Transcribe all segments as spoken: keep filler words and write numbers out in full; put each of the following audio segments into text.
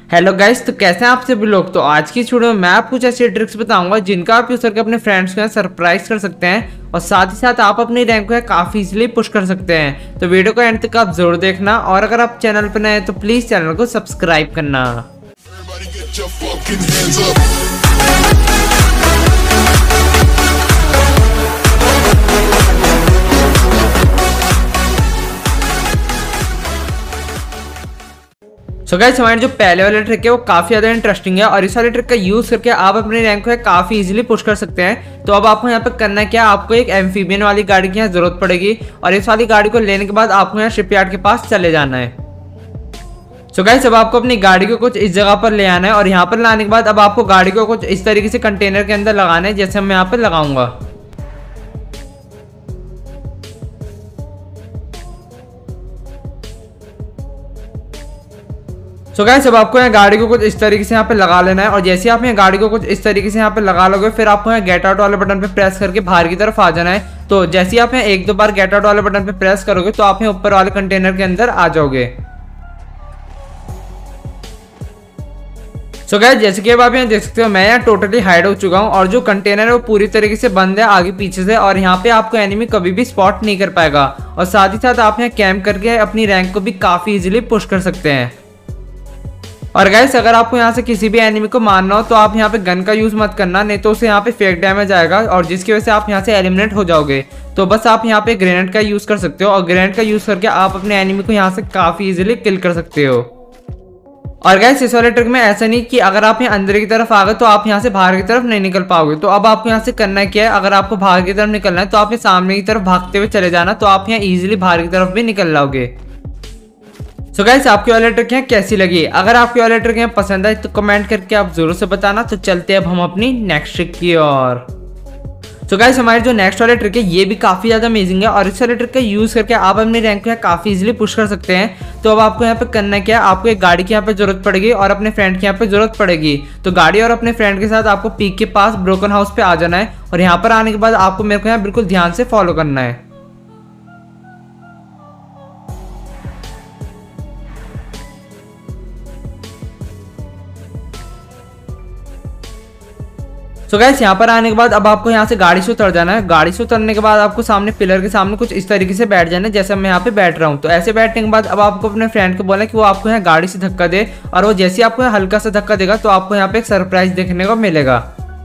Hello guys, तो कैसे हैं आप सभी लोग। तो आज की वीडियो में मैं आपको कुछ ऐसी ट्रिक्स बताऊंगा जिनका आप यूज करके अपने फ्रेंड्स को सरप्राइज कर सकते हैं और साथ ही साथ आप अपनी रैंक को काफी इजीली पुश कर सकते हैं। तो वीडियो को एंड तक आप जरूर देखना और अगर आप चैनल पर नए हैं तो प्लीज चैनल को सब्सक्राइब करना। सो गाइस, हमारी जो पहले वाली ट्रिक है वो काफी ज्यादा इंटरेस्टिंग है और इस वाली ट्रिक का यूज करके आप अपने रैंक को काफी इजीली पुश कर सकते हैं। तो अब आपको यहाँ पे करना क्या, आपको एक एम्फीबियन वाली गाड़ी की यहाँ जरूरत पड़ेगी और इस वाली गाड़ी को लेने के बाद आपको यहाँ शिपयार्ड के पास चले जाना है। सो गाइस, अब आपको अपनी गाड़ी को कुछ इस जगह पर ले आना है और यहाँ पर लाने के बाद अब आपको गाड़ी को कुछ इस तरीके से कंटेनर के अंदर लगाना है, जैसे मैं यहाँ पे लगाऊंगा। तो गाइस, अब आपको यहाँ गाड़ी को कुछ इस तरीके से यहाँ पे लगा लेना है और जैसे आप यहाँ गाड़ी को कुछ इस तरीके से यहाँ पे लगा लोगे फिर आपको यहाँ गेट आउट वाले बटन पे प्रेस करके बाहर की तरफ आ जाना है। तो जैसे आप यहाँ एक दो बार गेट आउट वाले बटन पे प्रेस करोगे तो आप यहाँ ऊपर वाले कंटेनर के अंदर आ जाओगे। सो गाइस, जैसे कि अब आप यहाँ देख सकते हो मैं यहाँ टोटली हाइड हो चुका हूँ और जो कंटेनर है वो पूरी तरीके से बंद है आगे पीछे से और यहाँ पे आपको एनिमी कभी भी स्पॉट नहीं कर पाएगा और साथ ही साथ आप यहाँ कैंप करके अपनी रैंक को भी काफी इजीली पुश कर सकते हैं। और गाइस, अगर आपको यहाँ से किसी भी एनिमी को मारना हो तो आप यहाँ पे गन का यूज मत करना, नहीं तो उसे यहाँ पे फेक डैमेज आएगा और जिसकी वजह से आप यहाँ से एलिमिनेट हो जाओगे। तो बस आप यहाँ पे ग्रेनेड का यूज कर सकते हो और ग्रेनेड का यूज करके आप अपने एनिमी को यहाँ से काफी इजीली किल कर सकते हो। और गाइस, इस वाले ट्रिक में ऐसा नहीं कि अगर आप यहाँ अंदर की तरफ आ गए तो आप यहाँ से बाहर की तरफ नहीं निकल पाओगे। तो अब आपको यहाँ से करना क्या है, अगर आपको बाहर की तरफ निकलना है तो आप सामने की तरफ भागते हुए चले जाना, तो आप यहाँ इजिली बाहर की तरफ भी निकल जाओगे। सो गाइस, आपकी वाली ट्रिक यहाँ कैसी लगी? अगर आपकी वाली ट्रिक यहाँ पसंद आई तो कमेंट करके आप जरूर से बताना। तो चलते हैं अब हम अपनी नेक्स्ट ट्रिक की ओर। सो गाइस, हमारी जो नेक्स्ट वाली ट्रिक है ये भी काफी ज्यादा अमेजिंग है और इस वाली ट्रिक का यूज करके आप अपनी रैंक को काफी इजीली पुश कर सकते हैं। तो अब आपको यहाँ पे करना क्या है, आपको एक गाड़ी की यहाँ पे जरूरत पड़ेगी और अपने फ्रेंड की यहाँ पे जरूरत पड़ेगी। तो गाड़ी और अपने फ्रेंड के साथ आपको पीक के पास ब्रोकन हाउस पे आ जाना है और यहाँ पर आने के बाद आपको मेरे को यहाँ बिल्कुल ध्यान से फॉलो करना है। सो so गाइस, यहाँ पर आने के बाद अब आपको यहाँ से गाड़ी से उतर जाना है। गाड़ी से उतरने के बाद आपको सामने पिलर के सामने कुछ इस तरीके से बैठ जाना है जैसे मैं यहाँ पे बैठ रहा हूँ। तो ऐसे बैठने के बाद अब आपको अपने फ्रेंड को बोलना है कि वो आपको यहाँ गाड़ी से धक्का दे और वो जैसे आपको यहाँ हल्का सा धक्का देगा तो आपको यहाँ पे एक सरप्राइज देखने को मिलेगा।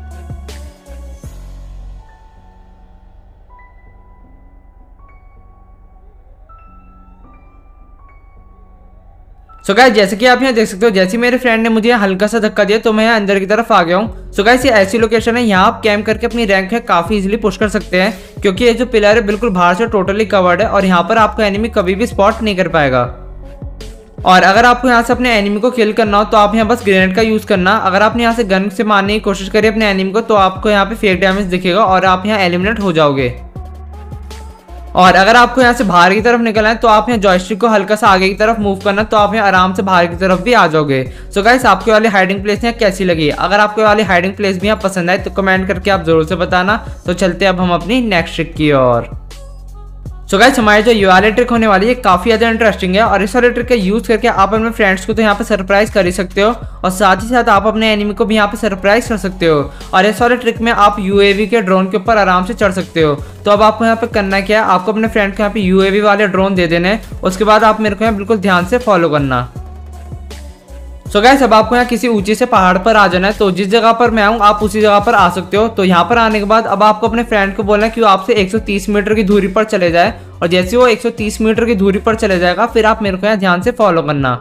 सो गाइस, जैसे कि आप यहाँ देख सकते हो जैसे मेरे फ्रेंड ने मुझे हल्का सा धक्का दिया तो मैं यहाँ अंदर की तरफ आ गया हूँ। सो गाइस, ये ऐसी लोकेशन है यहाँ आप कैंप करके अपनी रैंक है काफी इजीली पुश कर सकते हैं क्योंकि ये जो पिलर है बिल्कुल बाहर से टोटली कवर्ड है और यहाँ पर आपको एनिमी कभी भी स्पॉट नहीं कर पाएगा। और अगर आपको यहाँ से अपने एनिमी को किल करना हो तो आप यहाँ बस ग्रेनेड का यूज करना। अगर आपने यहाँ से गन से मारने की कोशिश करी अपने एनिमी को तो आपको यहाँ पे फेक डैमेज दिखेगा और आप यहाँ एलिमिनेट हो जाओगे। और अगर आपको यहाँ से बाहर की तरफ निकलना है तो आप यहाँ जॉयस्टिक को हल्का सा आगे की तरफ मूव करना, तो आप यहाँ आराम से बाहर की तरफ भी आ जाओगे। सो गाइस, आपके वाली हाइडिंग प्लेस यहाँ कैसी लगी? अगर आपके वाली हाइडिंग प्लेस भी यहाँ पसंद आए तो कमेंट करके आप जरूर से बताना। तो चलते अब हम अपनी नेक्स्ट ट्रिक की ओर। सो गाइस, हमारी जो ये वाली ट्रिक होने वाली है काफी ज्यादा इंटरेस्टिंग है और इस वाले ट्रिक का यूज करके आप अपने फ्रेंड्स को तो यहाँ पे सरप्राइज कर ही सकते हो और साथ ही साथ आप अपने एनिमी को भी यहाँ पे सरप्राइज कर सकते हो। और इस वाले ट्रिक में आप यूएवी के ड्रोन के ऊपर आराम से चढ़ सकते हो। तो अब आपको यहाँ पे करना क्या है, आपको अपने फ्रेंड को यहाँ पे यूएवी वाले ड्रोन दे देने, उसके बाद आप मेरे को यहाँ बिल्कुल ध्यान से फॉलो करना। सो गाइस, अब आपको यहाँ किसी ऊंचे से पहाड़ पर आ जाना है। तो जिस जगह पर मैं आऊँ आप उसी जगह पर आ सकते हो। तो यहाँ पर आने के बाद अब आपको अपने फ्रेंड को बोलना है कि वो आपसे एक सौ तीस मीटर की दूरी पर चले जाए और जैसे वो एक सौ तीस मीटर की दूरी पर चले जाएगा फिर आप मेरे को यहाँ ध्यान से फॉलो करना।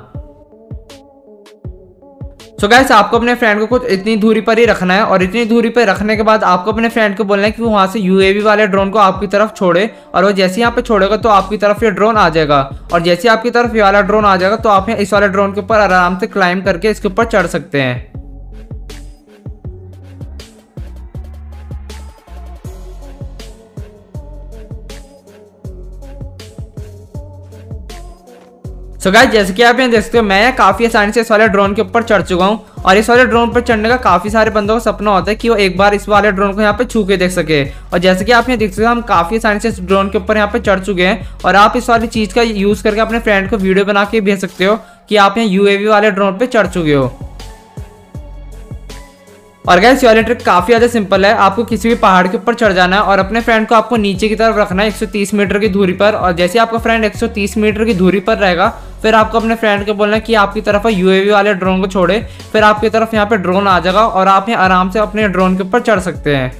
सो गाइस, आपको अपने फ्रेंड को कुछ इतनी दूरी पर ही रखना है और इतनी दूरी पर रखने के बाद आपको अपने फ्रेंड को बोलना है कि वो वहां से यूएवी वाले ड्रोन को आपकी तरफ छोड़े और वो जैसे यहाँ पे छोड़ेगा तो आपकी तरफ ये ड्रोन आ जाएगा और जैसे आपकी तरफ ये वाला ड्रोन आ जाएगा तो आप इस वाले ड्रोन के ऊपर आराम से क्लाइंब करके इसके ऊपर चढ़ सकते हैं। सो गाइस, जैसे कि आप यहाँ देख सकते हो मैं यहाँ काफी आसानी से इस वाले ड्रोन के ऊपर चढ़ चुका हूँ और इस वाले ड्रोन पर चढ़ने का काफी सारे बंदों का सपना होता है कि वो एक बार इस वाले ड्रोन को यहाँ पे छू के देख सके। और जैसे कि आप यहाँ देख सकते हो हम काफी आसानी से इस ड्रोन के ऊपर यहाँ पे चढ़ चुके हैं और आप इस वाली चीज का यूज करके अपने फ्रेंड को वीडियो बना के भेज सकते हो कि आप यहाँ यूएवी वाले ड्रोन पे चढ़ चुके हो। और गाइस ये वाली ट्रिक काफी ज्यादा सिंपल है। आपको किसी भी पहाड़ के ऊपर चढ़ जाना है और अपने फ्रेंड को आपको नीचे की तरफ रखना है एक सौ तीस मीटर की दूरी पर। और जैसे आपका फ्रेंड एक सौ तीस मीटर की दूरी पर रहेगा, फिर आपको अपने फ्रेंड को बोलना है कि आपकी तरफ यूएवी वाले ड्रोन को छोड़े। फिर आपकी तरफ यहाँ पे ड्रोन आ जाएगा और आप यहाँ आराम से अपने ड्रोन के ऊपर चढ़ सकते हैं।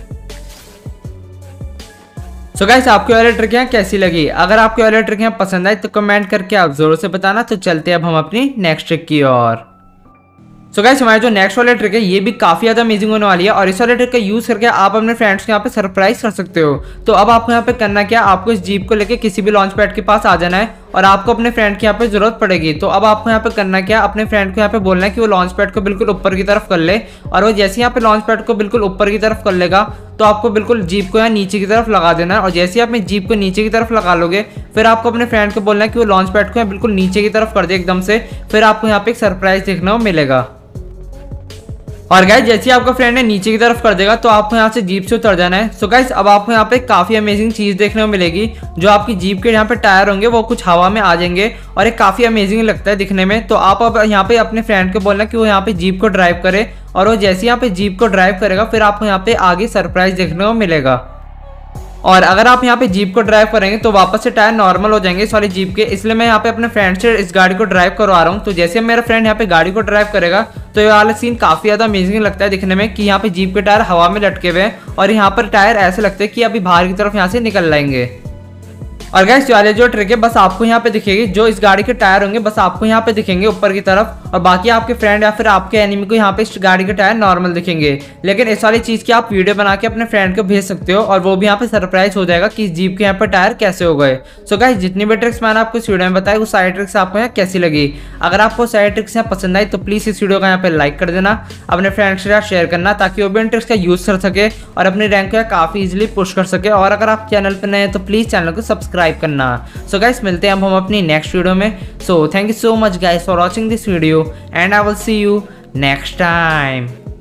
सो गाइस आपकी वाली ट्रिक यहाँ कैसी लगी? अगर आपकी वाली ट्रिक यहाँ पसंद आई तो कमेंट करके आप जरूर से बताना। तो चलते हैं अब हम अपनी नेक्स्ट ट्रिक की ओर। सो गाइस हमारी जो नेक्स्ट वाली ट्रिक है ये भी काफी ज्यादा अमेजिंग होने वाली है और इस वाले ट्रिक का यूज करके आप अपने फ्रेंड्स को यहाँ पे सरप्राइज कर सकते हो। तो अब आपको यहाँ पे करना क्या, आपको इस जीप को लेके किसी भी लॉन्च पैड के पास आ जाना है और आपको अपने फ्रेंड की यहाँ पे जरूरत पड़ेगी। तो अब आपको यहाँ पे करना क्या, अपने फ्रेंड को यहाँ पे बोलना है कि वो लॉन्च पैड को बिल्कुल ऊपर की तरफ कर ले। और वो जैसे यहाँ पे लॉन्च पैड को बिल्कुल ऊपर की तरफ कर लेगा तो आपको बिल्कुल जीप को यहाँ नीचे की तरफ लगा देना है। और जैसे आप अपनी जीप को नीचे की तरफ लगा लोगे, फिर आपको अपने फ्रेंड को बोलना है कि वो लॉन्च पैड को यहाँ बिल्कुल नीचे की तरफ कर दे एकदम से। फिर आपको यहाँ पे एक सरप्राइज देखने को मिलेगा। और गाइस जैसे आपका फ्रेंड है नीचे की तरफ कर देगा तो आपको यहाँ से जीप से उतर जाना है। सो गाइस अब आपको यहाँ पे काफी अमेजिंग चीज देखने को मिलेगी। जो आपकी जीप के यहाँ पे टायर होंगे वो कुछ हवा में आ जाएंगे और एक काफी अमेजिंग लगता है दिखने में। तो आप अब यहाँ पे अपने फ्रेंड को बोलना कि वो यहाँ पे जीप को ड्राइव करे और वो जैसे यहाँ पे जीप को ड्राइव करेगा फिर आपको यहाँ पे आगे सरप्राइज देखने को मिलेगा। और अगर आप यहाँ पे जीप को ड्राइव करेंगे तो वापस से टायर नॉर्मल हो जाएंगे इस वाली जीप के, इसलिए मैं यहाँ पे अपने फ्रेंड से इस गाड़ी को ड्राइव करवा रहा हूँ। तो जैसे मेरा फ्रेंड यहाँ पे गाड़ी को ड्राइव करेगा तो ये वाला सीन काफी ज्यादा अमेजिंग लगता है दिखने में कि यहाँ पे जीप के टायर हवा में लटके हुए हैं और यहाँ पर टायर ऐसे लगते हैं कि अभी बाहर की तरफ यहाँ से निकल जाएंगे। और गाइस वाले जो ट्रिक है बस आपको यहाँ पे दिखेगी, जो इस गाड़ी के टायर होंगे बस आपको यहाँ पे दिखेंगे ऊपर की तरफ और बाकी आपके फ्रेंड या फिर आपके एनिमी को यहाँ पे इस गाड़ी के टायर नॉर्मल दिखेंगे। लेकिन इस वाली चीज की आप वीडियो बना के अपने फ्रेंड को भेज सकते हो और वो भी यहाँ पे सरप्राइज हो जाएगा कि इस जीप के यहाँ पे टायर कैसे हो गए। सो गाइस जितनी भी ट्रिक्स मैंने आपको इस वीडियो में बताई वो सारी ट्रिक्स आपको यहाँ कैसी लगी? अगर आपको सारी ट्रिक्स यहाँ पसंद आई तो प्लीज इस वीडियो को यहाँ पे लाइक कर देना, अपने फ्रेंड्स के साथ शेयर करना ताकि वो भी इन ट्रिक्स का यूज कर सके और अपनी रैंक को काफी इजिली पुश कर सके। और अगर आप चैनल पर नए हैं तो प्लीज चैनल को सब्सक्राइब करना। सो गाइस मिलते हैं अब हम अपनी नेक्स्ट वीडियो में। So thank you so much guys for watching this video and I will see you next time.